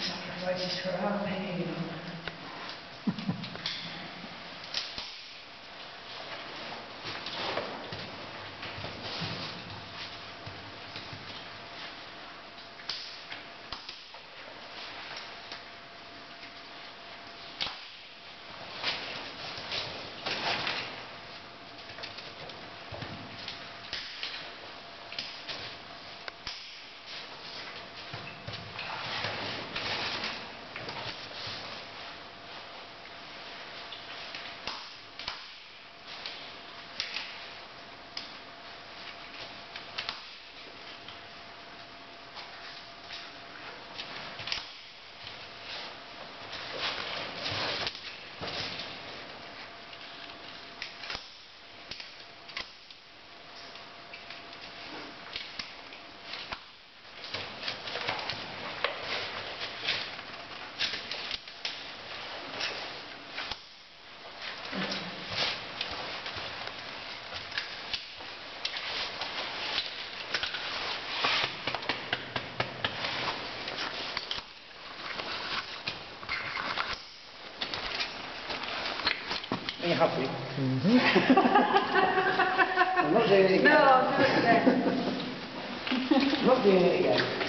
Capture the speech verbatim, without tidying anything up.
sacrifices for our pain. Are you happy? Mm-hmm. I'm not doing it again. No, I'll do it again. I'm not doing it again.